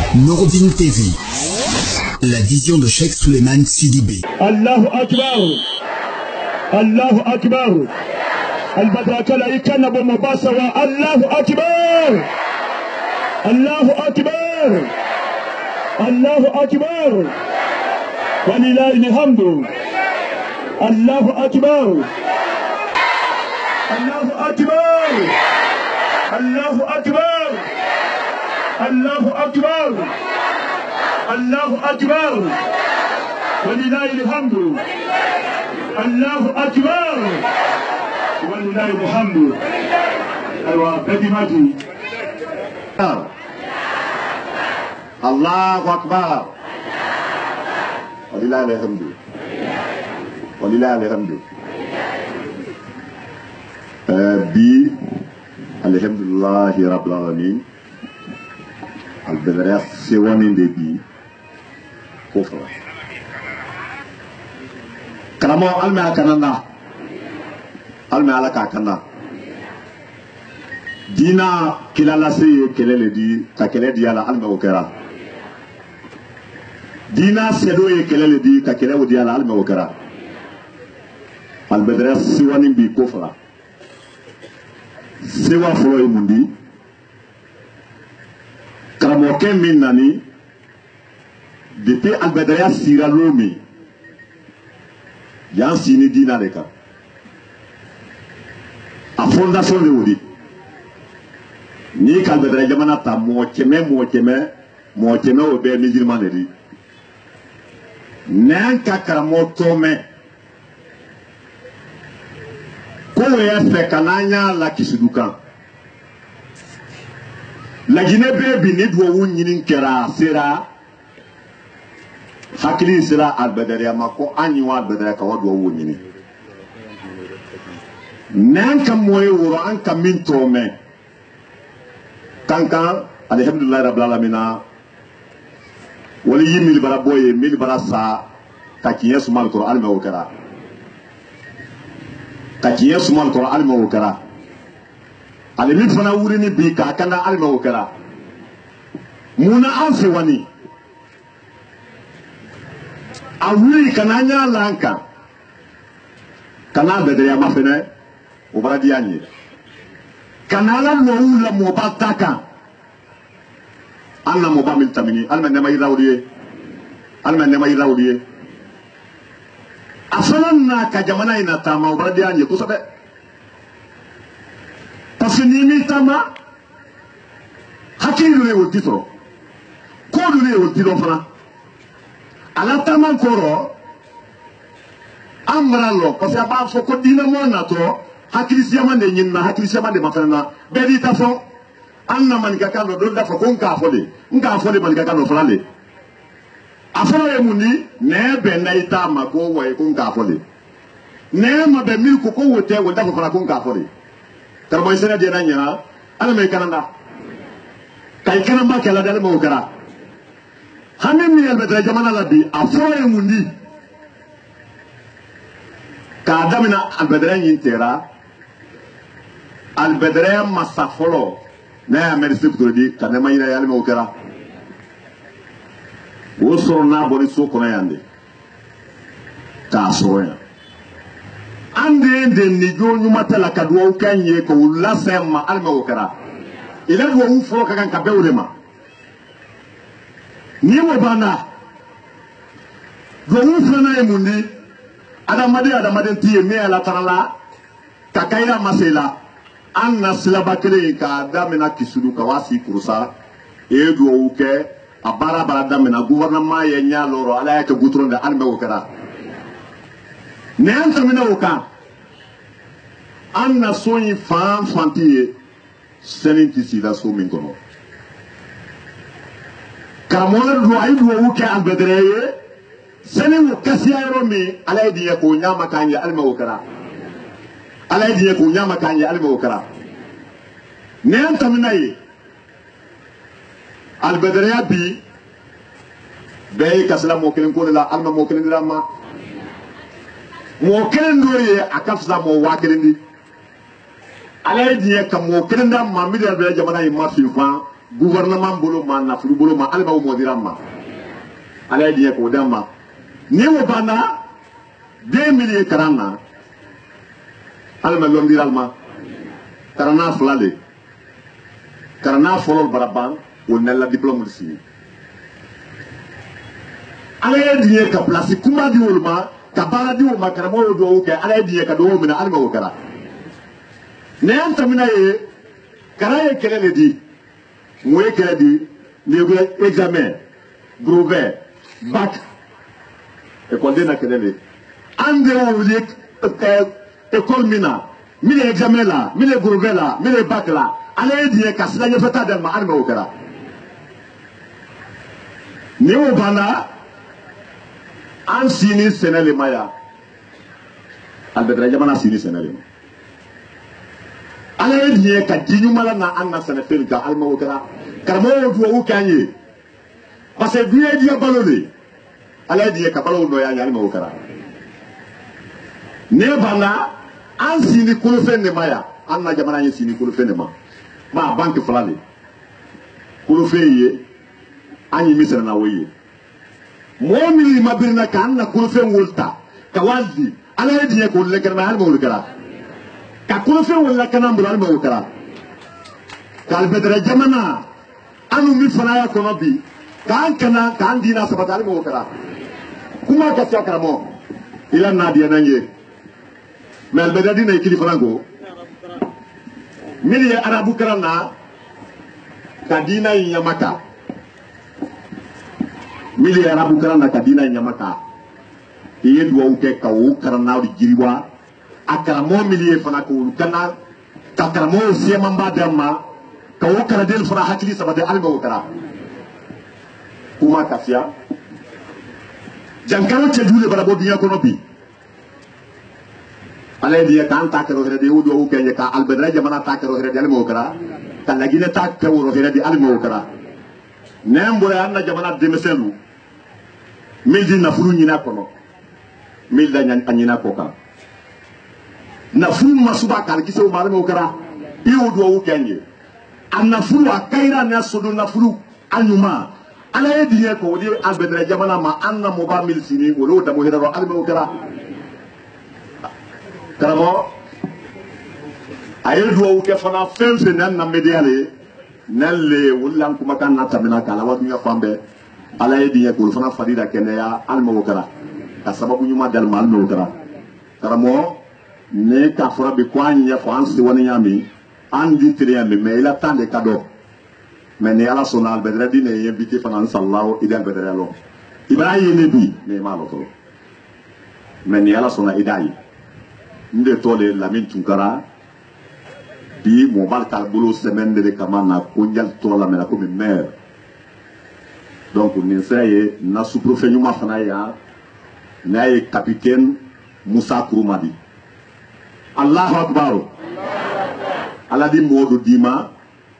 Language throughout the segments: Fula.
Noureddin TV, la vision de Cheikh Souleymane Sidibé. Allahu Akbar, Allahu Akbar. Al-Badraka la ikana bo mabasa wa Allahu Akbar, Allahu Akbar, Allahu Akbar. Walillahi alhamdu. Allahu Akbar, Allahu Akbar, Allahu Akbar, Allahu Akbar, Allahu Akbar. Walillahi alhamdu. Allahu Akbar, walillahi alhamdu. Aywa kadimati. Allahu Akbar, walillahi alhamdu. Walillahi alhamdu. Bi alhamdulillahi rabbil alamin. Al-Badra sewani de bi kofra. Karamo alma kanana. Alma ala kakana. Dina kilala se kelele di ta kelele di ala alma okera. Dina sedo ye kelele di ta kelele di ala alma okera. Al-Badra sewani bi kofra. Sewa folo mundi. Karamoke min nani depuis Al-Badra sira lomi yan sini dina de kan a fondation de wuri ni Al-Badra jamana ta mo keme o be musulman de di nan ka karamo tome ko ya fe kananya la kisidukan la Guinée bébé ni do wunyini kera sera hakili sera Al-Badra mako anyi wa Al-Badra ka wado wunyini nan kam moy woro an kam min tome kankan alhamdulillah rabbil alamin wali yimil bara boye mil bara sa ka kiye sumal Qur'an ma wokara ka kiye sumal Qur'an ma wokara ale min fana wurini bi ka kanda alma okara muna anse wani awuri kananya lanka kana bedaya mafene obaradi anyi kanala no ula mo bataka anna mo ba min tamini alma ne mai rawdiye asalan na ka jamana ina tama obaradi anyi kusabe parce que ni tama hakili le wotito ko le wotito fana ala tama koro amralo parce que ba fo ko dina mo na to hakili siyama de nyinna hakili siyama de mafana be di ta fo anna man ka kando do da fo ko nka fo de man ka kando fala le afo e muni ne be na itama ko wo e ko nka fo de ne ma be mi ko wote wo da fo fala ko nka fo de Karboy sena dia nanya, ala me kananda. Kai kanamba kala dal mo kara. Hanem ni Al-Badra jamana labi afoye mundi. Ka adamina Al-Badra yintera. Al-Badra masafolo. Na merci pour dire kanema ina yale mo kara. Wo sorna boni so kona yande. Ka soya. Ande de nijo nyuma tala kadwa ukanye ko ulasema alma okara ila do ufo ka kan kabewrema ni mo bana do ufo na emundi adamade tiye me ala tarala kakaira masela anna silaba kele ka damena kisudu ka wasi kurusa e do uke abara bara damena gouvernement ye nyaloro ala ya ke gutronde alma okara ne anta mina oka anna soyi fantiye senin kisi da so min kono karamona do ay do wuke Al-Badra ye senin wo kasiya romi alay diye ko nyama kanje alma okara ne anta mina ye Al-Badra bi be kasla mo kelen ko la alma mo kelen la ma mo kelen do ye akafsa mo wa kelen di ala diye kam mo kelen da mamidi Al-Badra jamana yi mafi fa gouvernement bolo ma nafulu bolo ma alba o modiramma ala diye ko damma ni wo bana 2000 karana alma londiralma karana flale karana folol baraban o nella diplôme de sini ala diye ka place kuma di wolma ka bara di wolma karamo do ke ala diye ka do mina alma o kara ne antamina ye karaye kelele di moye kele di ne examen brevet bac école de na kelele ande o li école mina mine examen la mine brevet la mine bac la ala diye ka sila fata del ma alma o kara ne o bana an sini senele maya albedra jamana sini senele ala diye ka dinyumala na anna senefel ka alma o kara karamo do o kanye parce que duye diya balole ala diye ka balo no ya alma o kara ne bana an sini kulufen ne maya anna jamana ye sini kulufen ne ma banque flale kulufen ye anyi misere na woye momi mabirna kan na kulufen wolta ka waldi ala diye ko le kana alma o kara ka kulufen wala kana mbul alma o kara kal bedra jamana anu mi fana ya kono bi kan kana kan dina sabata alma o kara kuma ka sakara mo ila nadia nange mel bedra dina ikili frango mili arabu karana kadina yamaka mili arabu karana kadina yamaka iye duwa uke ka o karana di jiriwa akara mo mili fana ko kana takara mo sema mbadama ka o kara del fara hakili sabade alba o kara kuma kafia jankaro che dule bala bo dunya ko nobi ala dia kan takaro hede o do uke ka albedra jamana takaro hede alba o kara talagine takaro hede alba o kara nembo anna jamana demeselu mildi na furu nyina kono milda nyina koka na furu masuba kal kiso malama okara iwo do wo kenye anna furu akaira na sodo na furu anyuma ala ediye ko wodi albedra jamana ma anna moba mil sini wolo da mo hedaro alma okara karamo ayedo wo ke fana femfe nan na mediale nalle wulan kuma kan na tamina kala wadu ya fambe ala ediye ko fana fadida kenya alma okara ka sababu nyuma dal mal no okara karamo ne ka fora be kwa nya fo ansi woni nyami andi triambe me ila tande kado me ne ala sonal bedre di ne yebiti fanan sallahu idal bedre lo ibrahim ne bi ne malo to me ne ala sona idai nde tole lamin tunkara bi mo balta bulu semaine de kamana kunjal tola me la comme mère donc ne saye na sous-préfet nyuma fana ya naye capitaine Moussa Kouroumadi Allahu Akbar ala di modu dima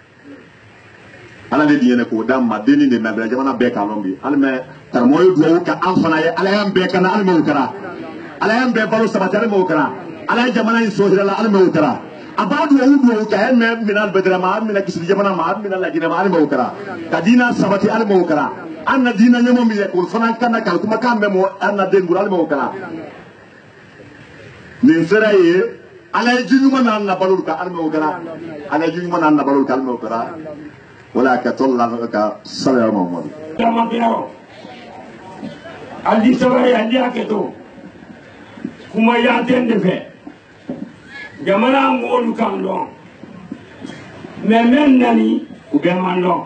ala di yene ko damma deni de mabra jamana be kalombi alme tar moy do ka amfana ya ala yam be kana alme ukara ala yam be balu sabatare mo ukara ala jamana in sohira la alme ukara abadu wudu ka en me minal bedra ma min kisri jamana ma min la gina ma alme ukara kadina sabati alme ukara anna dina nyamo mi yakul fana kana kal kuma kambe mo anna den gur alme ukara min seraye ala juñuma nan na balul ka alme ogara ala juñuma nan na balul ka alme ogara wala ka tolla ka sala mamad tamantino andi saway andi aketo kuma ya tende fe jamana ngolu kan don men nani ube man don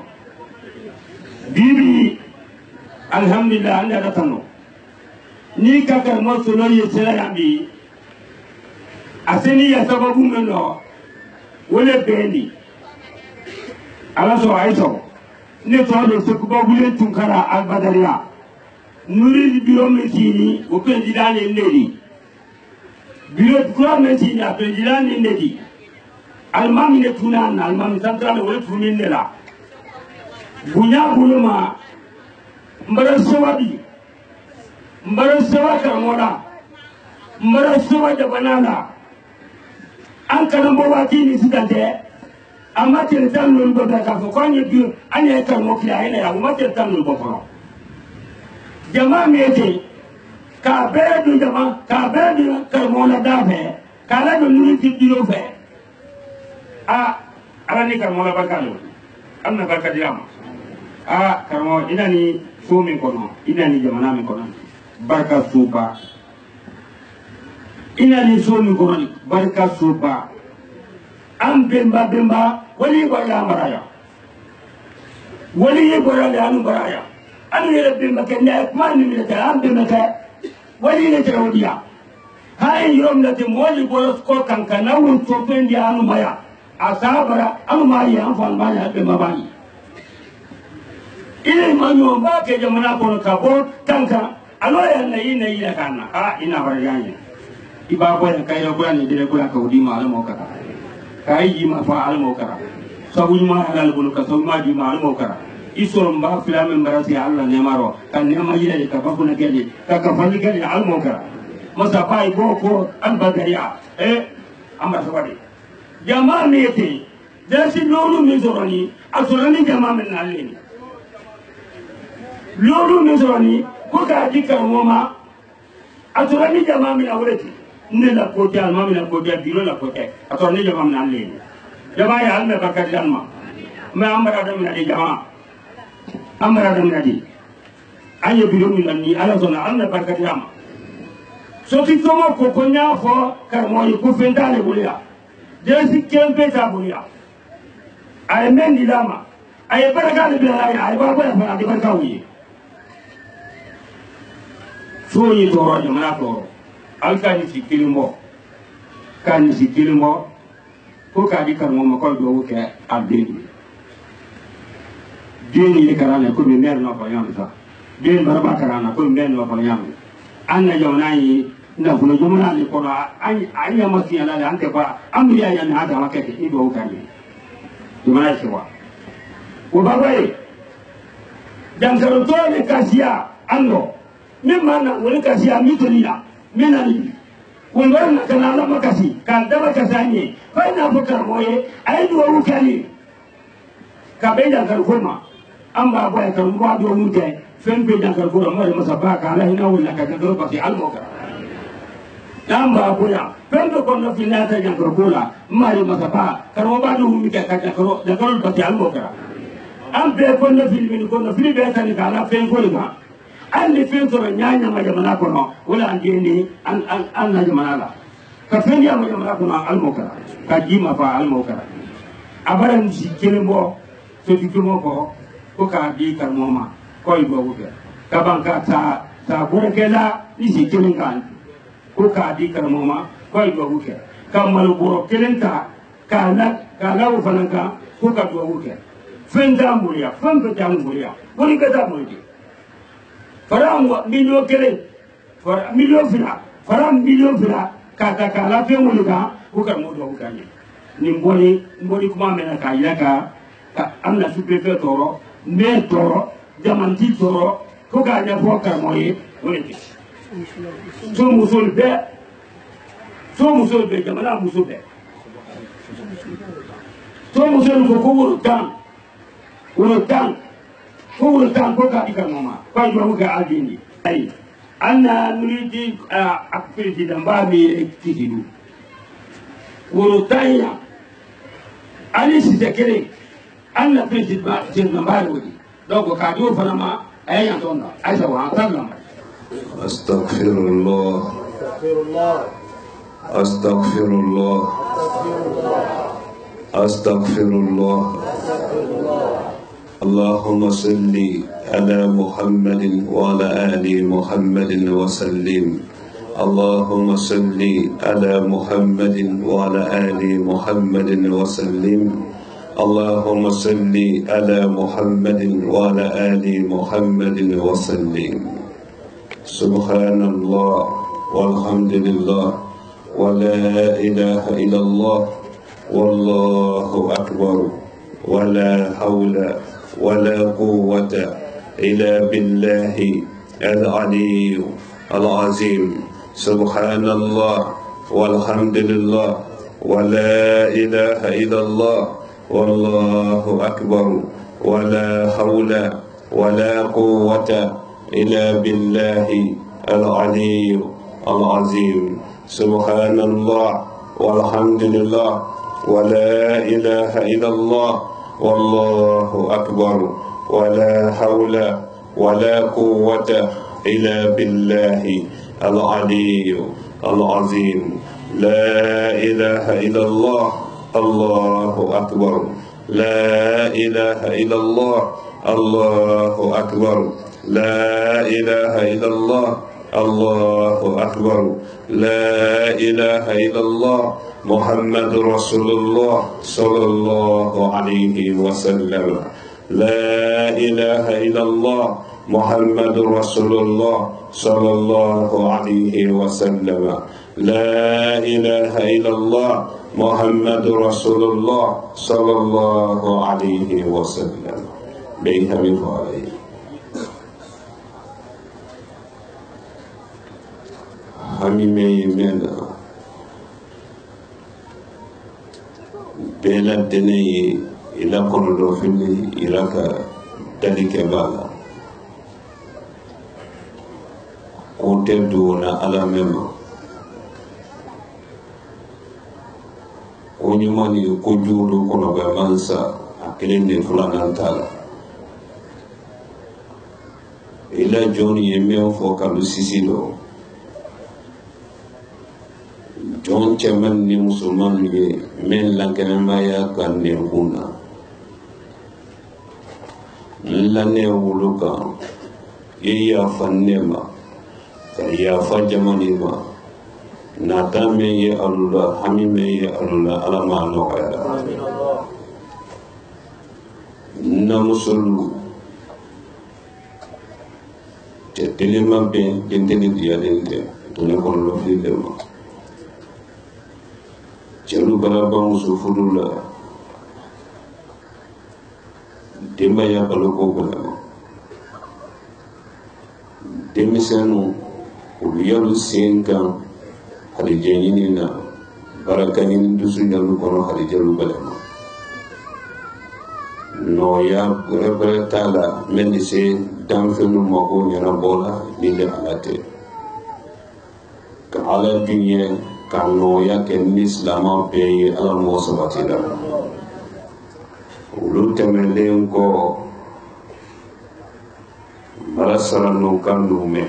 bibi alhamdulillah anda datano ni kakar mo sono yesela yambi aseni ya sababu meno wole bendi ala so aiso ne to do se ko bule tunkara al badaria nuri biro metini o president ndedi biro ko metini a president ndedi almami ne tunan almami central wole tumin la bunya buluma mbara sowabi mbara sowa kamoda mbara sowa da banana an karan bawa kini suka je amma tel tan non do da ka fo ko ni bi anya kan mo kila ina ya amma tel tan non bo ko jama mete ka bedu jama ka bedu ka mo la da fe ka la do ni ti dilo fe ala ni ka mo la bakalo amna barka diama karmo ina ni so min kono ina ni jamana min kono barka suba ina ni so min kono barka suba am bemba wali ko ya maraya wali ko ya anu maraya anu yele bemba ke ne man ni le ta am bemba ke wali le ta wodiya hay yom na te wali ko ko kankana won to bendi anu maya asabara anu maya am fan maya bemba bani ile manyo ba ke jamana ko ka ko tanka alo ya na ina kana ina barjanya iba ko ya kai ko ni dire ko ka udima ala mo kata kai ji ma fa ala mo kara sabu ma halal bunu ka sabu ma ji ma ala mo kara isoro mba filamen barati alla ne maro kan ne ma yile ka ba ko na gele ka fani gele ala mo kara masa pai go ko an bagaria amba sabadi jama mete dasi lolu mi zoroni azorani jama men nalini lolu mi zoroni ko ka dikar moma azorani jama men awreti ne la kote alma min la kote biro la kote azorani jama men nalini jama ya alme bakat janma me amara da min adi jama amara da min adi ayo biro min ni ala zona alme bakat jama so ti tomo ko konya fo karmo ko fendale bulia desi kempe ta bulia ay men di lama ay baraka de bila ay ba ba fa di baraka wi so yi to ro jamana to alkani sikilimo kan sikilimo ko ka di karmo ma ko do ke abedi dini ni karana ko mi mer no ko yam sa den baraba karana ko mi mer no ko yam anna jamana yi na kuno jamana ni ko an ya masi ala an te ba amriya ya na da makake ido kan ni jamana shi wa ko babai dan karo to ne kasiya ando min mana wani kasiya mitolila minani wanda na kana na makasi kan da makasanye fa na fakar moye ai duwa wukani ka bai da karkoma an ba ba kan ba do mun kai fen bai da karkoma mai masa ba ka la hina wala ka ga ba fi almoka dan ba buya fen do kon na fina ta jan karkola mai masa ba karwa ba do mun kai ka karo da karo ba fi almoka an be kon na filmi kon na filmi be ta ni kana fen ko ga an ni fen so nyanya ma jamana ko no wala an dini an na jamana la ka fen ya ma jamana ko no almoka ka jima fa almoka abaran si kelebo so di ko ka di kan moma ko ibo wuke ka banka ta gure kela ni si kelen kan ko ka di kan moma ko ibo wuke ka mal buro kelen ka la u fananka ko ka do wuke fen da muriya fen be da muriya woni ka da muriya faram milio kelen milio fina faram milio fina ka la fen woni ka ko ka mo do wuka ni mboni kuma mena ka yaka amna sous-préfet toro maire toro jamanti toro ko ga nya fo kar moye woni so musul be jamana musul be so musul ko wuro tan ko ga dikar mama ko jo ga adini ai anna nuridi akfirti damba mi tihidu wuro tanya ali si tekere anna president ba tin nambari wodi donc ka do fanama ay yan tonna ay sa wa tan astaghfirullah اللهم صل على محمد وعلى آل محمد وسلم اللهم صل على محمد وعلى آل محمد وسلم اللهم صل على محمد وعلى آل محمد وسلم سبحان الله والحمد لله ولا إله إلا الله والله أكبر ولا حول ولا قوة إلا بالله العلي العظيم سبحان الله والحمد لله ولا إله إلا الله والله أكبر ولا حول ولا قوة إلا بالله العلي العظيم سبحان الله والحمد لله ولا إله إلا الله والله أكبر ولا حول ولا قوة إلا بالله العلي العظيم لا إله إلا الله الله أكبر لا إله إلا الله الله أكبر لا إله إلا الله الله أكبر لا إله إلا الله محمد رسول الله صلى الله عليه وسلم لا إله إلا الله محمد رسول الله صلى الله عليه وسلم لا إله إلا الله محمد رسول الله صلى الله عليه وسلم بيها بفعله hamime yemena bela dene ila kono do fili iraka dalike bala ko teddu na ala mema ko nyumani ko juru kono ba mansa akilende fulana tala ila joni yemeo fo kalu sisilo jon cemen ni musulman ye men lankene maya kan ne huna lane wuluka iya fannema ka ya fa jamani ma na tame ye Allah hamime ye Allah alama no kaya na musul te telema be dentene dia dente to ne kon lo fi dema Jalu balabang sufurula Demaya baloko balama Demisanu Uliyalu senkan Halijanini na Barakanin dusu jalu kono halijalu balama Noya Gura tala Menise Damfenu mako nyana bola Nile alate Ka ala binye kano ya ken islama pe ala mo sabatila ulu temelen ko marasala no kandu me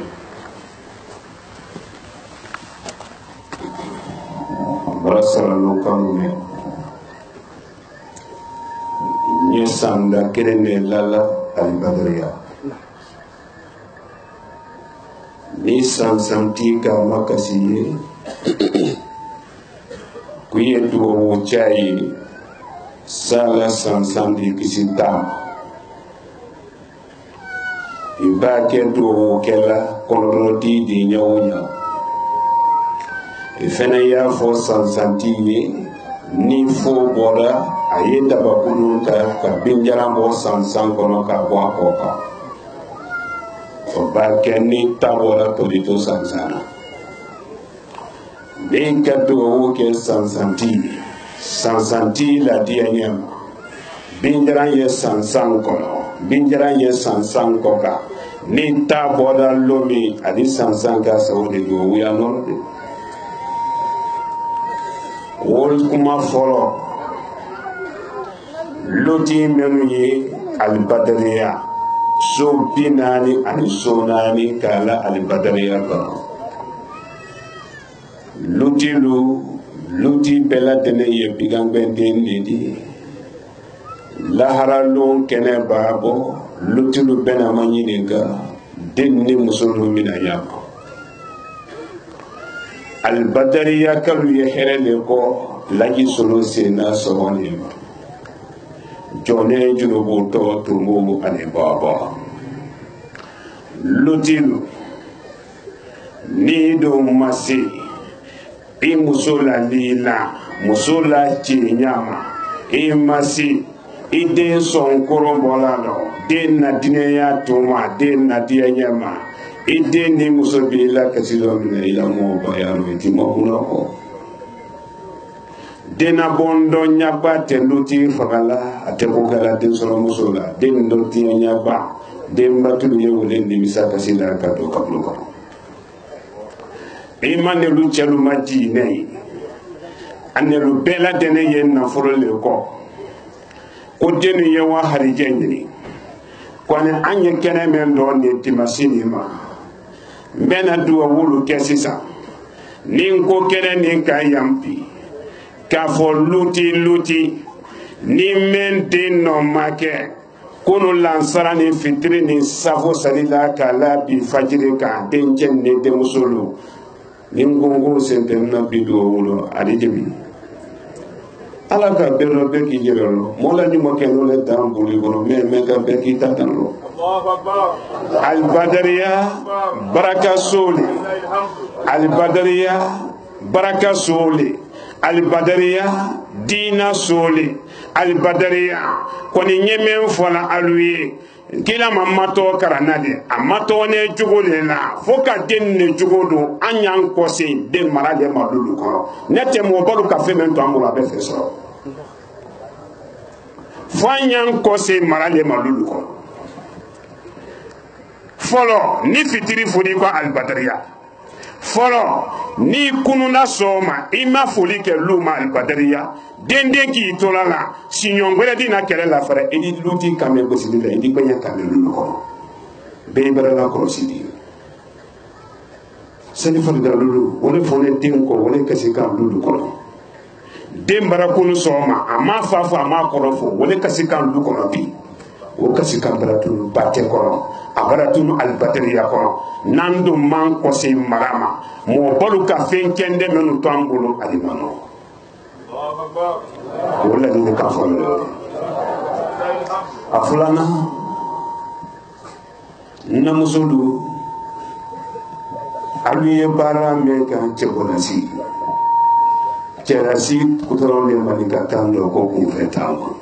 nye sanda kirene lala al-badriya ni santika makasiye kuye duwo chai sala sansandi kisita ibake duwo kela konroti di nyawnya ifene ya fo sansanti ni fo bora ayenda bakununta ka binjarambo sansan kono ka kwa koka obake ni tabora tolito sansana Benka duwo ke sansanti la dia nyama binjaran ye sansan kono binjaran ye sansan koka ni tabora lomi adi sansan ka saudi duwo ya norde wol kuma folo loti menu ye al-badriya so binani ani sonani kala al-badriya kono luti bela dene ye bigangbe dende di lahara lon kene babo luti lu bena manyininga denni musulu mina yama al-badriya kalu ye herele ko laji solo sena sohoni jone junubu to tumu ane baba lutilu ni do masi i musola lila musola chinyama i masi i den son korombola lo den na dineya tuma den na dianyama i den ni musobila kasilo mina ila mo bayaro ti mo ko dena bondo nyaba tenduti fagala ateko gala den soro musola den do ti nyaba den batulu yewle ni misaka sila ka do kablo ko imane lu chelu maji nei ane lu bela dene yen na foro le ko o denu yewa harijenni kwani anye kene men do ni timasini ma mbena duwa wulu kesisa ninko kene ninka yampi ka fo luti ni mente no make kono lansara ni fitri ni safo salila kala bi fajiri ka denjen ne de musulu ningongo sente na bido wulo adijemi ala ka berro be ki jero mola ni mo keno le dambuli gono me ka be ki tatanlo al badariya baraka soli al badariya baraka soli al badariya dina soli al badariya koni nyeme fola aluye kila mamato karanade amato ne jugole la foka den ne jugodo anyan kose den marade madulu ko nete mo balu ka femen to amura be feso fanyan kose marade madulu ko folo ni fitiri fudi ko al badariya folo ni kununa soma ima foli ke luma al badariya dende ki tolala sinyon gwere dina kele la fare edi luti kame bosidi la edi kwenya kame lulu ko be bara la ko sidi sani fari da lulu wole fone tin ko wole kasi kam lulu ko dem bara kunu soma ama fafa ama korofo wole kasi kam lulu ko bi o kasi kam bara tu batte ko abara tu al batteriya ko nando man ko se marama mo bolu ka fen kende menu tambulu alimano wala ni ka folo afulana na musulu aluye bara me kan chebolasi cherasi kutoro le malika tando ko ku fetama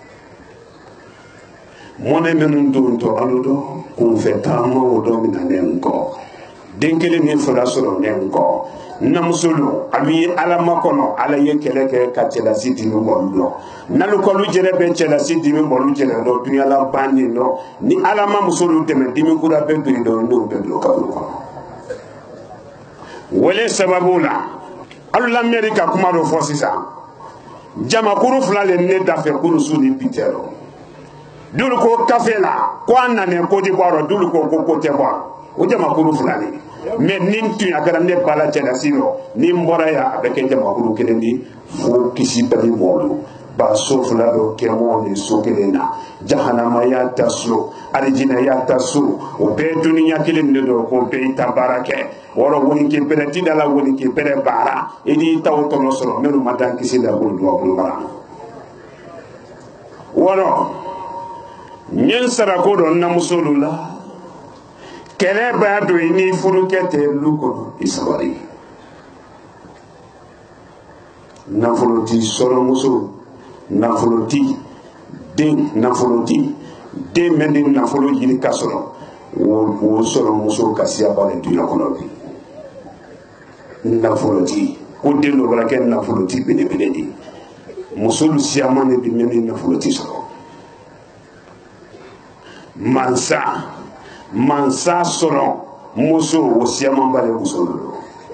mone menu ndonto aludo ku fetama o do minanenko denkele ni fura soro nenko namusulu aluye alama kono ala ye keleke ka cherasi dinu bollo nalu ko lu jere be cherasi dinu bollu jere do dunya la bandi no ni alama musulu deme dimi kura be be do no be do ka ko wole sababula alu l'Amérique kuma do fosisa jama kuru fulale ne dafe kuru suni pitero dulu ko kafela ko anane ko di baro dulu ko ko te baro o jama kuru fulale mais nin tu agara ne bala cela sino ni mbora ya abeke jama kuru kendi fo kisi bali molu ba sofla do kemo ni sokelena jahannama ya tasu arijina ya tasu o be duniya kilen do ko be tabarake woro woni ke pereti dala woni ke pere bara edi taw to no soro menu madan kisi da ko do bara woro nyen sara ko do na musulula kele ba do ni furu kete luko isawari na fuluti soro musul nafoloti den mendi nafolo yiri kasoro wo soro muso kasiya bale dunya kono bi nafoloti ko den do barake nafoloti bene di muso lu siyama ne bi mendi nafoloti soro mansa soro muso wo siyama bale muso do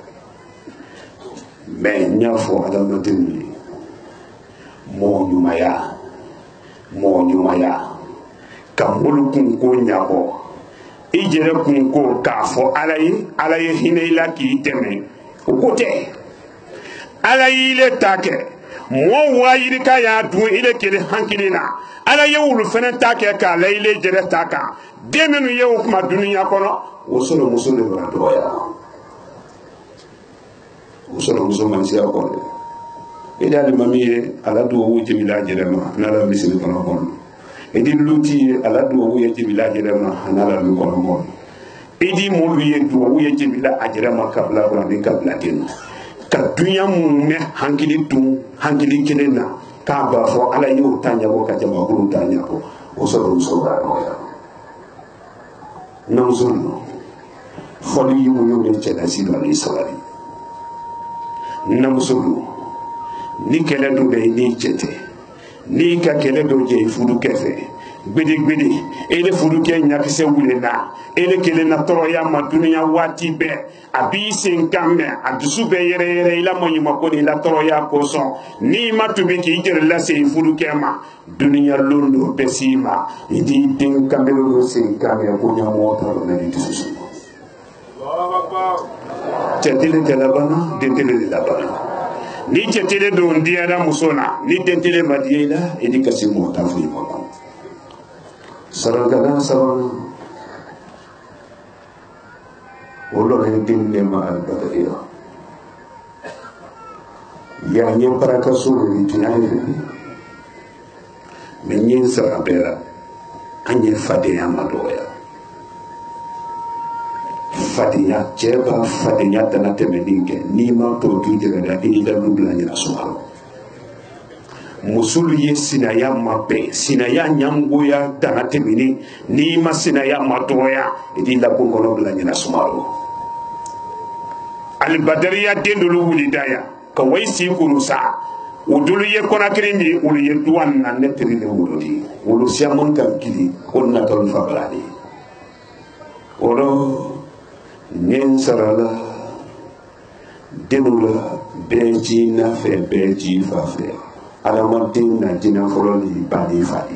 ben nyafo adama denni mo nyumaya kamulu kunko nyabo ijere kunko kafo alaye hineila ki teme ukote alaye ile take mo wayiri ka ya du ile kele hankilina alaye wulu fene take ka alaye jere taka demenu ye kuma dunya kono wosolo musole ba doya wosolo muso mansia kono edi alimami ala do wo jemila jerema nala misiri kono kono edi luti ala do wo jemila jerema nala lu kono kono edi mo lu ye do wo jemila ajerema kabla ko ni kabla den ka dunya mu ne hankili kelena ka ba fo ala yo tanya ko ka jama ko tanya ko o so ba ko ya namzulu foli yu yo ne chela si do ni sawari namzulu ni kɛlɛ dun de ni cɛ tɛ n'i ka kɛlɛ dɔ jɛ furu kɛfɛ gbede ele furu kɛ ɲakisɛ wulela ele kelen na tɔɔrɔya ma duniya waati bɛɛ a b'i sen kan mɛn a dusu bɛ yɛrɛyɛrɛ i la maɲumanko ni la tɔɔrɔya kosɔn n'i ma tubi k'i yɛrɛ lase furu kɛ ma duniya lon do bɛ s'i ma i t'i den kanbɛlɛ sen kan mɛn ko ɲamɔgɔ ta dɔ mɛn i dusu suma cɛ tele tɛ labanna den tele de labanna ni cɛ tele don diyara muso la ni den tele ma diya i la i ni kasi mɔgɔ ta foyi ma ban sarangana sabanan olorin din ne ma albadariya ya nye baraka suru ni tunyani men yin sarabera anye fadinya madoya fadinya jeba fadinya dana temeninge ni ma to gidere da ida lubla ni asumaro musulu ye sinaya mabe sinaya nyamgoya dana temini ni ma sinaya madoya idi la bongono bla ni asumaro al badariya dendulu wulidaya ka waisi kurusa udulu ye konakiri ni ulu ye duwan na netri ne wuludi ulu siamon kan kili konna ton fabrani oro nyen sarala denula beji na fe beji fa fe alamantin na jina folo ni bani fadi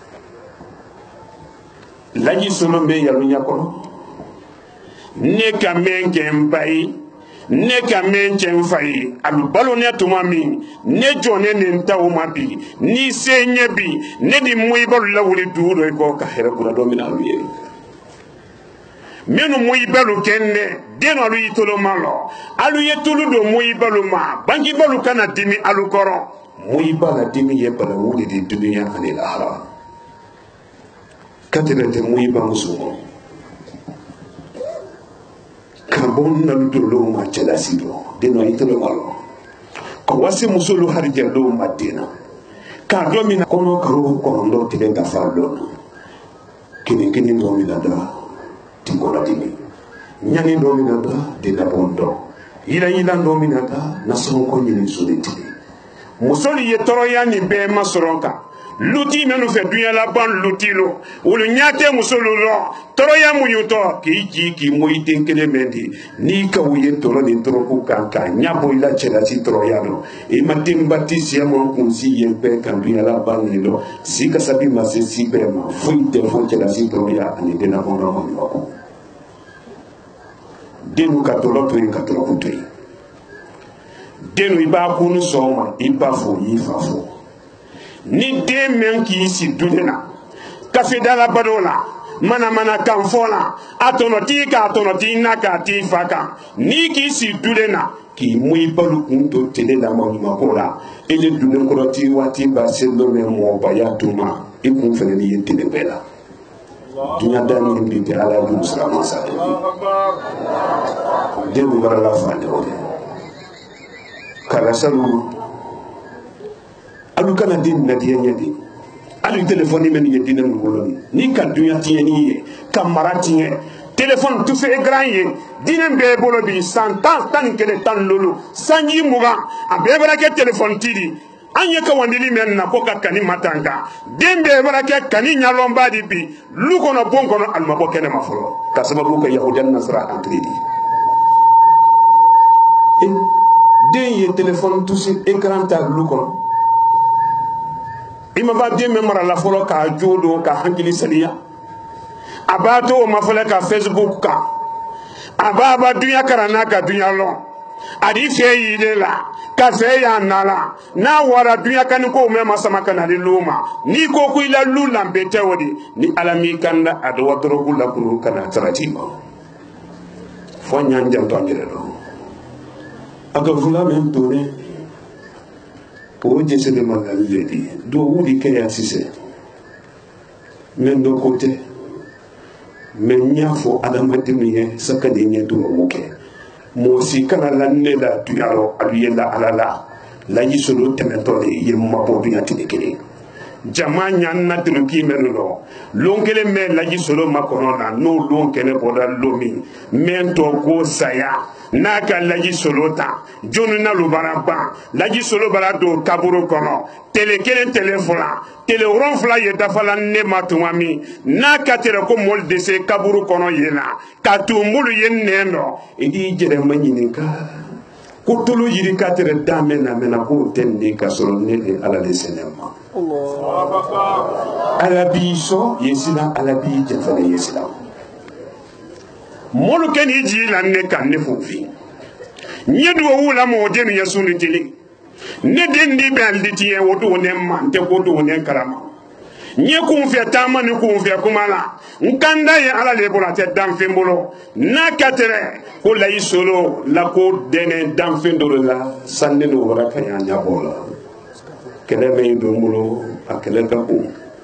laji solo be yalunya kono ne ka men kempai ne ka men kemfai alu balo ne tuma min ne jone ne ntawo mabi ni senye bi ne di muy balo lawuli duro ko ka hera kuna do min alu yeri menu muy balo kenne deno alu yitolo malo alu yetulu do muy balo ma bangi balo kana dimi alu koro muy bala dimi ye bala wuli di dunia anil ahra katirete muy ba musumo kabon na ludolo ma chala sido deno itolo malo ko wasi musulu harjalo madina ka domina kono karo kono ndo tilenga fallo kini ndo milada tingola dimi nyani ndo milada dina bondo ila ndo milada na sonko nyini solitili musoli ye toroya ni be masoronka luti menu fe dunya la ban lutilo ulu nyate musolu lo toroya muyuto ki ji ki moyite kele mendi ni ka wuye toro ni toro ku kanka nyabo ila chela si toroya no e matim batisi ya mon kunsi ye be kan dunya la ban ni lo si ka sabi mase si be ma fuite fo chela si toroya ani de na bono mo ko denu ka toro to ka toro ku to denu iba kunu soma iba fo yifa fo ni den men ki si dudena kafe dala badola mana kan fola atono ti naka ti faka ni ki si dudena ki muy balu kunto tele la ma kola ele dunen ko ti wati ba selo me mo bayatuma ikun fene ni yentele bela dunya dani ndi te ala du salama sa de bu bara la fa de kala salu alu kana din na diya nyadi alu telefoni men ye dinan ngoloni ni ka dunya tiyeni ye kamara tiye telefon tu fe gran ye dinan be bolo bi santan tan kele tan lolo sanyi muga abe barake telefon tidi anye ka wandili men na ko ka kani matanga dembe barake kani nyalomba di bi lu kono bon kono alma bo kene mafolo ka sababu ka yahudan nasra antridi den ye telefon tu se écran ta lu kono ima ba den me mara la folo ka jodo ka hankili saliya abato ma fole ka Facebook ka ababa dunya karana ka dunya lo adi fe yile la ka fe ya nala na wara dunya kan ko me masama kana luma ni ko ku ila lula mbete wodi ni alami kanda ado wadro kula kulu kana taratiba fo nyanja to ngire do aga vula men tone o jese de malaledi do wudi kaya sise men do kote men nyafo adamadimi ye sakade nye do woke mo si kana lanne la tuyaro aliyela alala la yisolo tementole ye mabo dunya tidikini jama nyanna turuki menuno lonkele me laji solo makorona no lonkele boda lomi mento ko saya naka laji solo ta jonu na lubaraba laji solo barado kaburu kono tele kelen telefona tele ronfla ye dafala ne matumami naka tere ko mol de se kaburu kono yena katumbulu yenneno idi jere manyininka kutulu yiri katere dame na mena ko tende ka solo ne ala le senema ala biso yesina ala bi jefale yesina molu ken yiji la ne kan ne fufi nyedu wula mo jenu yasuni tili ne dendi baldi tiye woto ne man te ko to ne karama nye kunfia tama ni kunfia kumala nkanda ye ala le bolate danfembolo na katere ko la isolo la ko dene danfendolo la sanne no wara kanya nyabola kele me ndomulo akele ka ko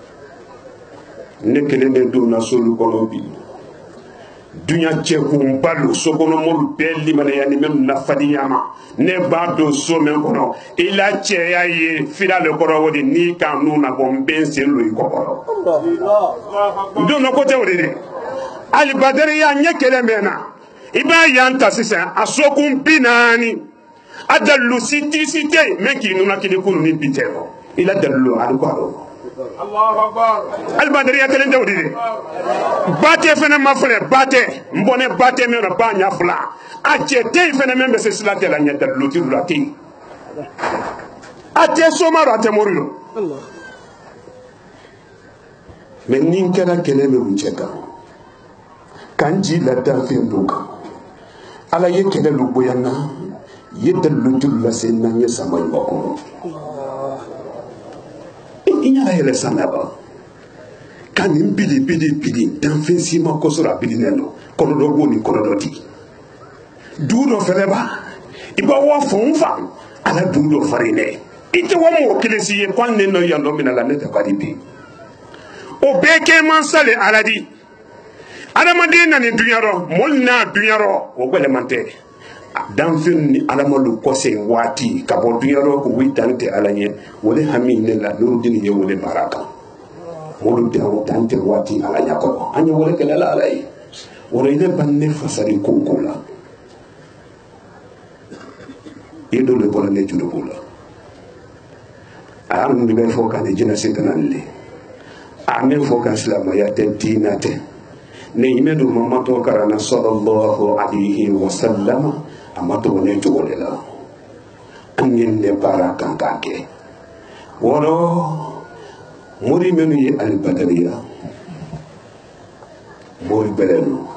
ne kele ne do na solu ko bi dunya cheku balu sokono mol belli mana yani men na fadiyama ne bado so men kono ila che ya ye fila le koro wodi ni kan nu na bomben se lo ikokoro ndo no ko te wodi de al badri ya nyekele mena iba yanta sisa asokun binani adallu siti men ki nu na kidi kunu ni bitero ila dallu al ko Allahu akbar albadriya telen dawdi bate fena mafle bate mbone bate me na banya fla ache te fena membe se silate la nyata lotiru lati ate somaro ate morulo Allah men ninkera keleme uncheka kanji la dafin duka ala yekele luboyana yedda lotiru la senna nya samay bako inyara yele sanaba kanim bidi danfensi ma kosora bidi neno kono do goni kono do ti dudo feleba iba wa fonfa ala dudo farine ite wa mo kilesi ye kwanne no yando mina la neta kadibi o beke man sale aladi ada madina ni dunyaro molna dunyaro o gwele mante danfen ni alamalu kose wati kabo dunyaro ko witante alanye wole hamine la nurudini ye wole baraka wolu de witante wati alanya ko anya wole kala la alay wole ile banne fasari kokula edo le bola ne judo bola am ni be fokane jina setanale amen fokas la maya tentinate ne imedu mamato karana sallallahu alaihi wasallam amato ne jolela angin de baraka kake woro muri menu ye al badariya mori beleno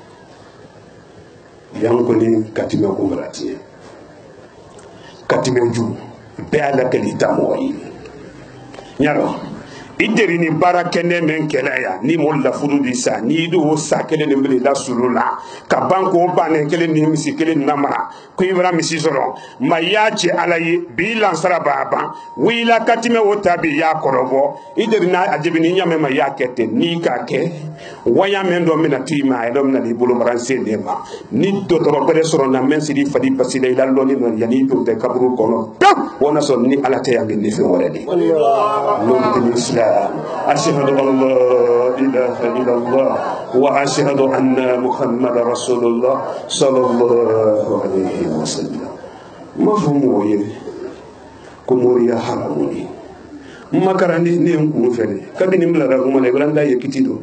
yanko ni katime ko gratier katime ju be ala kalita moyi nyaro ideri ni barakene men kelaya ni mol la fudu di sa ni do sa kele ne mbele la sulula ka banko bane kele ni misi kele namara ko ibra misi soro mayache alaye bilan sara baba wila katime wotabi ya korobo ideri na ajibini nyame mayakete ni kake waya mendo mina tima edom na libulu maranse dema ni do to bere soro na men sidi fadi pasile la loni no yani to te kabru kono wona son ni alate yangi ni fe woredi lo islam ashhadu an la ilaha illallah wa ashhadu anna muhammadar rasulullah sallallahu alaihi wasallam mafhumu ye kumuriya haramuni makarani ne nku fele kabini mlara kuma le granda yekitido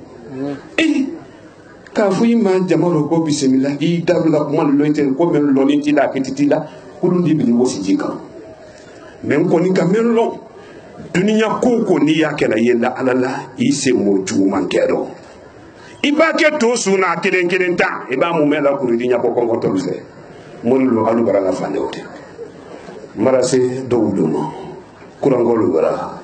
ka fuima jamaro ko bismillah i dabla kuma lo ite ko men lo ni tila kititila kulundi bi wosi jika men ko ni kamen lo dunia koko ni yakela yenda alala ise mo juma kedo ibake to suna kelen ta iba mu mela kuridi nya ko ko tolse mon lo alu bara la fane wote marase dowdumo kurangolu bara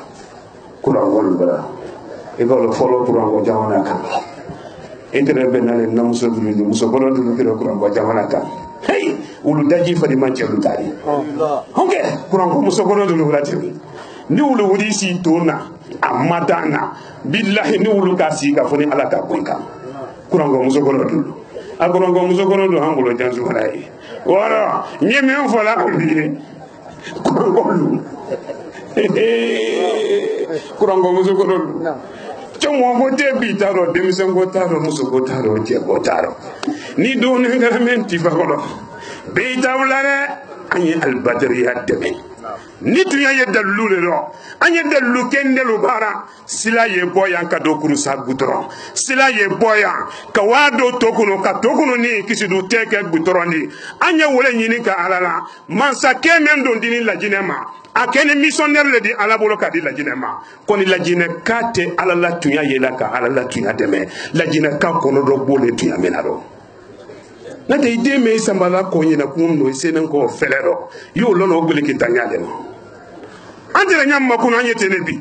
iba lo follow kurango jamana kan internet benale na muso dulu muso bono dulu kiro kurango jamana kan hey ulu daji fadi manche lu tari honge kurango muso bono dulu grati ni wulu wudi si tona amadana billahi ni wulu ka si ka foni ala ka bonka kurango muso kono dulu akorango muso kono do hangulo jansu halai wala nyeme on fola ko bi kurango lu kurango muso ko chomo go te bitaro demisen go taro muso go taro je go taro ni do ne ngaramenti fa ko be tawlare ani al badriya deme ni tuya ye dalule ro anye dalu kende lu bara sila ye boya ka do kuru sa gutoro sila ye boya ka wado tokuno ka tokuno ni kisidu teke gutoro ni anye wole nyini ka alala mansa kemen don dini la jinema akene missionnaire le di ala bolo ka di la jinema koni la jine kate alala tuya ye la ka alala tuya deme la jine ka kono do bole tuya menaro na de ide me sambala ko nyina kuno isenen ko felero yo lono ogbe ki tanyale no antire nyam makunu anyetene bi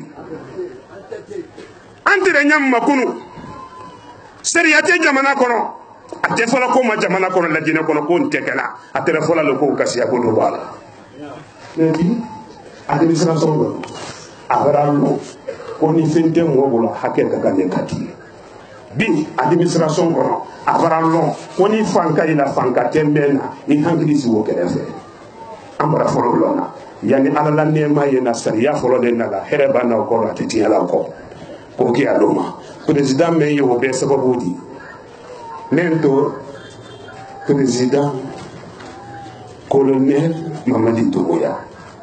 antire nyam makunu seriyate jamana kono ate fola ko ma jamana kono la jine kono ko ntekela ate fola lo ko kasiya ko do bala nebi administration ko abaralo ko ni fente mo bolo hakeka kanye kati bi administration kono abaralo ko ni fanka ila fanka tembena in hankili si wo kerefe ambara folo lona yani alala nema yena sariya folo de nala hereba na ko atiti ala ko ki aloma president me yo be sababu di lento president colonel Mamadi Doumbouya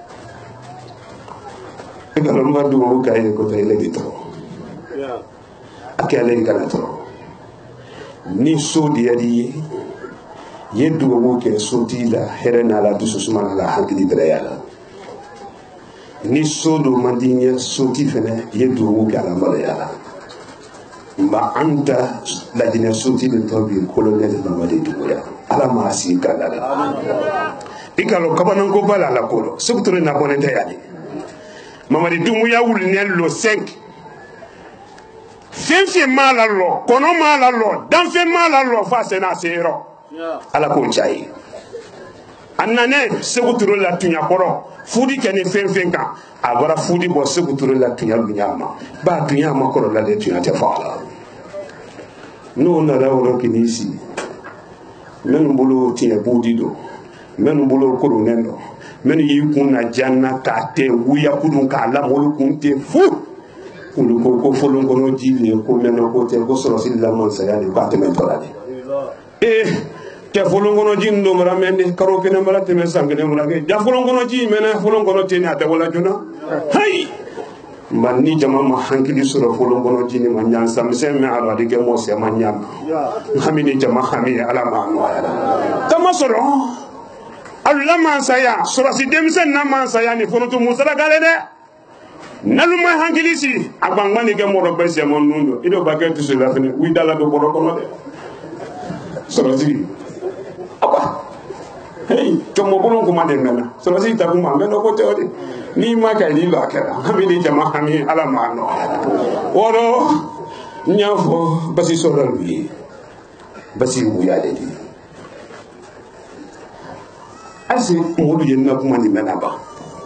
egalo madu mo kay ko tay legito akale ngalato ni sodi yadi yedu mo ke sodi la herena la dususuma la hankidi dreyala ni sodo mandinya soti fene yedu wo kala malayala ma anta la dina soti de tobi colonel Mamadi Doumbouya ala ma si kala ikalo kabanan ko bala la kolo subtore na bonete yadi Mamadi Doumbouya wul ne lo 5 fenfe malalo kono malalo danfe malalo fa sena sero ala ko chai annane seguturo la tunya koro fudi kene fenfenka agora fudi bo seguturo la tunya lunyama ba tunya makoro la de tunya te fala no na rawro kinisi men bulu tiya budido men bulu koro nendo men yikuna janna ka te wuya kudun ka la mo kunte fu kulu ko folon kono jile ko meno ko te ko soro silla man sayani ba te men torade te folon kono jindo mara mende karo kene mara te men sangene mara ke ja folon kono ji mena folon kono te ni ata wala juna hay man ni jama ma hankili soro folon kono ji ni man nyan sam se me ala de ke mo se man nyan hamini jama hami ala ma no ala tama soro Allah man saya soro si demsen na man saya ni fono to musala gale de naluma hankilisi abangmani ke mo robe se mon nundo ido baketu se la fini wi dala do boro kono de soroti apa hey to mo bolon ko mande mena soroti ta ko mambe no ko teodi ni ma kay ni la kera hamini jama hami ala mano woro nyafo basi soral wi basi wuya de di asi mo du yenna ko mandi mena ba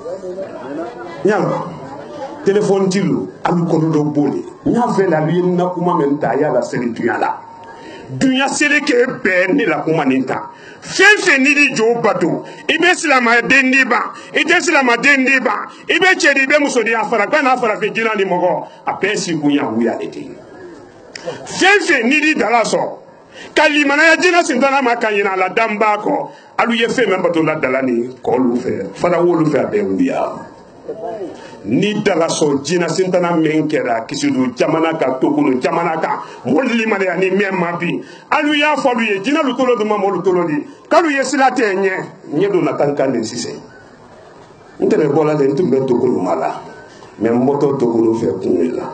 nyalo téléphone tilo alu kono do boli nya fe la bi na kuma men ta ya la seri dunya sere ke be ni la kuma ni ta fe ni di jo bato ibe silama dendi ba ite silama dendi ba ibe chedi be musodi afara kwa na afara fe jina ni mogo apesi kunya wuya ete fe ni di dalaso kalimana ya jina sindana makanyina la damba ko alu ye fe membato la dalani ko lu fe fara wolu fe be wuya ni dala so jina sintana menkera kisidu jamana ka tokunu jamana ka molli male ani memma bi alu ya falu ye jina lutolo dum mo lutolo di kalu ye silate nye do na kankande sise ndere bola de ntumbe tokunu mala mem moto tokunu fe kunila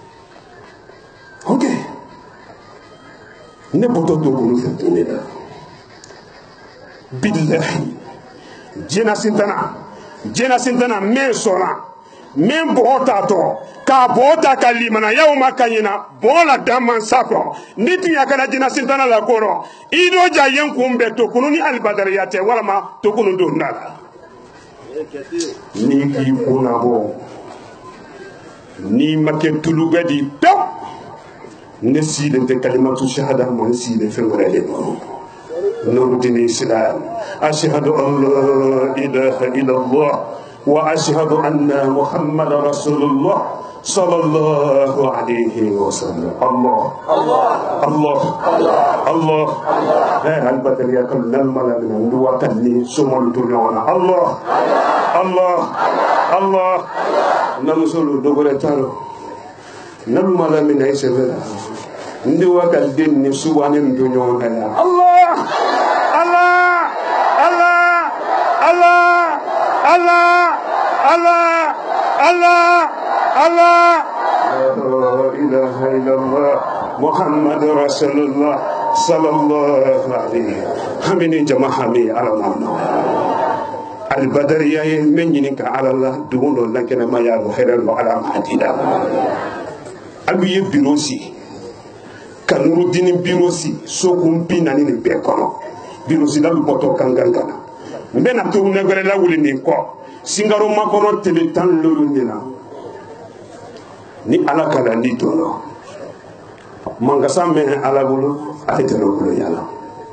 okay ne boto tokunu fe kunila billahi jina sintana men sona men bota to ka bota kalimana yawma kanyina bola daman sako nitu yakala jina sintana la koro ido jayen kumbe to kununi albadariyate wala ma to kunu do ndala ni ki kuna bo ni make tulugadi to nesi de kalimatu shahada mo nesi de fengorele نور دين الإسلام أشهد أن لا إله إلا الله وأشهد أن محمد رسول الله صلى الله عليه وسلم. الله الله الله الله البدر يا كل الملائكة من وكلي سمول دنيانا. الله الله الله نمسول دغرتارو نملا من أيسبلا ندي وكل دين نسوان دنيانا. الله الله الله الله الله الله الله الله لا إله إلا الله محمد رسول الله صلى الله عليه وسلم. جماعة على منا البدرية من ينك على الله دون لكن ما يعلم خير على مهدينا أبي بيروسي كانوا دين بيروسي سوكم بيناني بيكونو بيروسي لا بطو كانغانا mbena to ngare la wuli ni ko singaro makono tele tan lolu nina ni ala kala ni to no manga samme ala bulu atete no bulu yala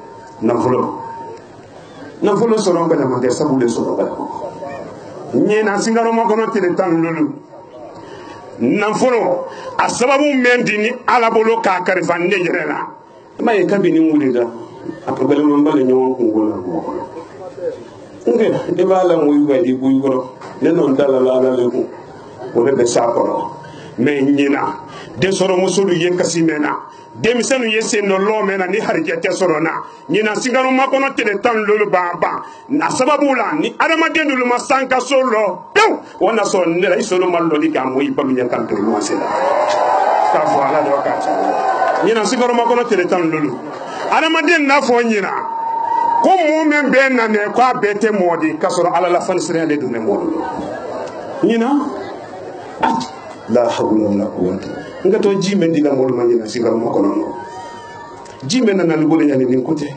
namfulo soro ngana mande sabule soro ba ni na singaro makono tele tan lolu namfulo asababu mendi ni ala bulu ka karifa ne jerela maye kabini wulida akabele mbale nyon kungola ko nge de bala muy wadi buy goro ne non dala la leku o be sakoro me nyina de soro musulu yekasi mena de misanu yese no lo mena ni harje te soro na nyina singaro makono tele tan lolu baba na sababu la ni adama de lu masanka solo pew wana so ne la isolo mallo li ka moy pam nya kan to mo sela ka fo ala do ka nyina singaro makono tele tan lolu adama de na fo nyina ko mumen be na ne ko bete modi kasoro ala la fan sire le dum modi nyina la hawla wala quwwata ngato jime dina mol ma nyina sigal mako non jime na nal gole nyani nin kote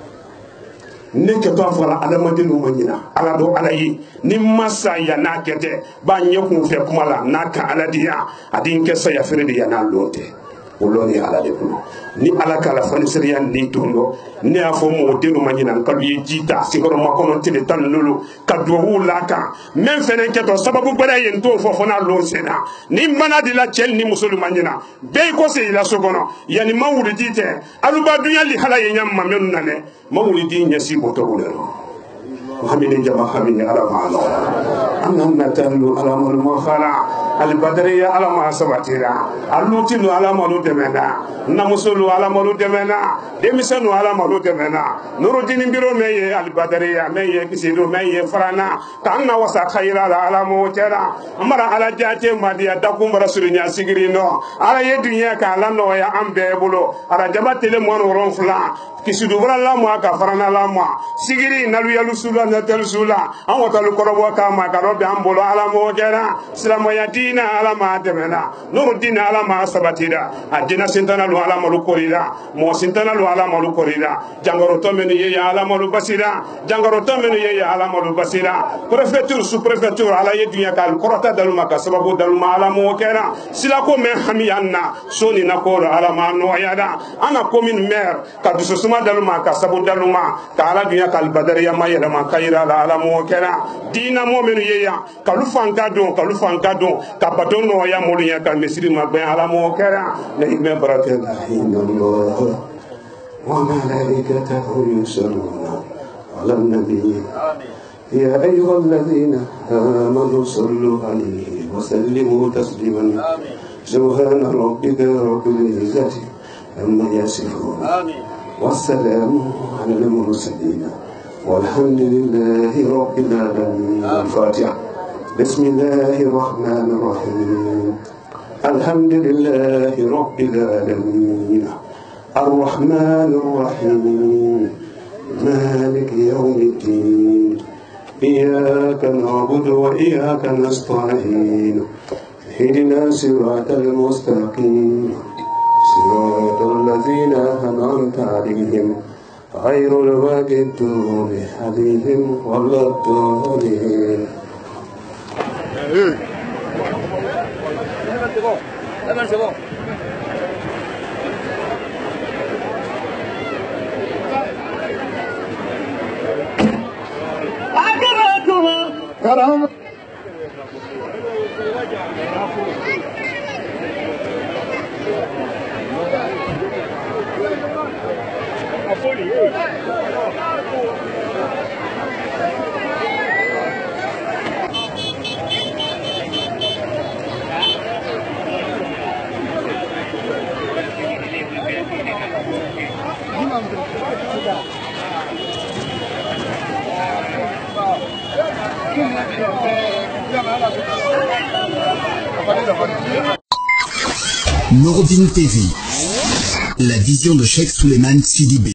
ne ke to fala adama de no ma nyina ala do ala yi ni masa ya na kete ba nyekun fe kuma la naka ala dia adin ke sa ya fere de ya na lote woloni ala de kuno ni ala kala fani seriyan ni tondo ni afo mo denu manyina kalu ye jita sigoro makono tele tan lulu kadwo wulaka men fenen keto sababu bara yen to fo fona lo sena ni mana di la chel ni musulu manyina be ko se ila sogono yani mawuri jite aluba dunya li hala ye nyam mamen nane mawuri di nyasi boto wulero hamini jama hamini ala ma'ala annam natalu ala mal khala al badriya ala ma sabatira alutinu ala malu demena namusulu ala malu demena demisanu ala malu demena nurudin biro meye al badriya meye kisido meye farana kanna wasa khaira ala mutera amara ala jate madiya dakum rasulinya sigirino ala ye dunya ka ala no ya ambe bulo ara jabatele mon woron fula kisido wala mo ka farana la mo sigiri nalu yalu sula na tel sula an watalu korobo ka ma ka robe ambolo ala mo jera silamo ya dina ala ma demena nuru dina ala ma sabatira adina sintana lu ala malu korida mo sintana lu ala malu korida jangoro to menu ye ala malu basira jangoro to menu ye ala malu basira prefecture sous prefecture ala ye dunya kal korota daluma ka sababu daluma ala mo kera sila ko me hamiyanna soni na ko ala ma no yada ana commune maire ka dusuma daluma ka sababu daluma ka ala dunya kal badariya ma yela ma kayira ala mo kera dina mo menu ye ya kalu fanka don ka baton no ya molu ya ka mesiri ma ben ala mo kera la ibn barakatuh Allah wa malaikatahu yusalluna ala nabi يا أيها الذين آمنوا صلوا عليه وسلموا تسليما سبحان ربك رب العزة عما يصفون والسلام على المرسلين والحمد لله رب العالمين. الفاتحة. بسم الله الرحمن الرحيم الحمد لله رب العالمين الرحمن الرحيم مالك يوم الدين إياك نعبد وإياك نستعين اهدنا صراط المستقيم صراط الذين أنعمت عليهم غير المغضوب عليهم ولا الضالين. Karam Noureddin TV, la vision de Cheikh Souleymane Sidibé.